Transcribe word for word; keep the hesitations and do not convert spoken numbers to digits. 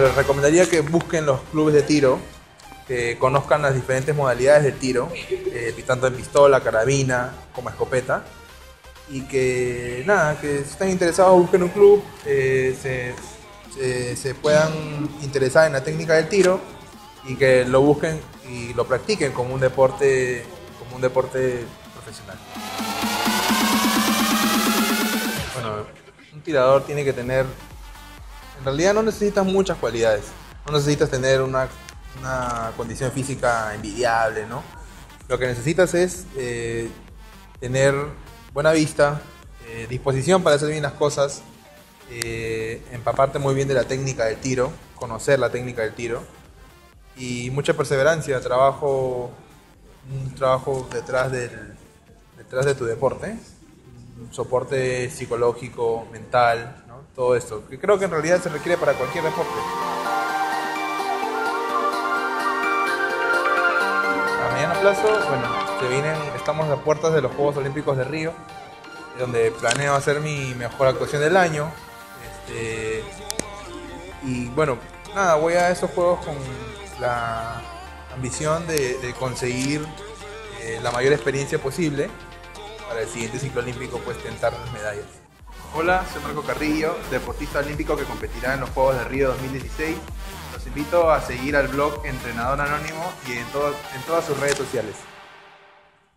les recomendaría que busquen los clubes de tiro, que conozcan las diferentes modalidades de tiro, eh, tanto en pistola, carabina, como escopeta, y que nada, que si están interesados busquen un club, eh, se, se, se puedan interesar en la técnica del tiro y que lo busquen y lo practiquen como un deporte, como un deporte profesional. Bueno, un tirador tiene que tener, en realidad no necesitas muchas cualidades, no necesitas tener una, una condición física envidiable, ¿no? Lo que necesitas es eh, tener buena vista, eh, disposición para hacer bien las cosas, eh, empaparte muy bien de la técnica del tiro, conocer la técnica del tiro y mucha perseverancia, trabajo, un trabajo detrás, del, detrás de tu deporte, un soporte psicológico, mental, ¿no? Todo esto, que creo que en realidad se requiere para cualquier deporte. A mediano plazo, bueno, se vienen, estamos a puertas de los Juegos Olímpicos de Río, donde planeo hacer mi mejor actuación del año. Este, y bueno, nada, voy a esos Juegos con la ambición de, de conseguir eh, la mayor experiencia posible para el siguiente ciclo olímpico, pues tentar las medallas. Hola, soy Marco Carrillo, deportista olímpico que competirá en los Juegos de Río dos mil dieciséis. Los invito a seguir al blog Entrenador Anónimo y en, todo, en todas sus redes sociales.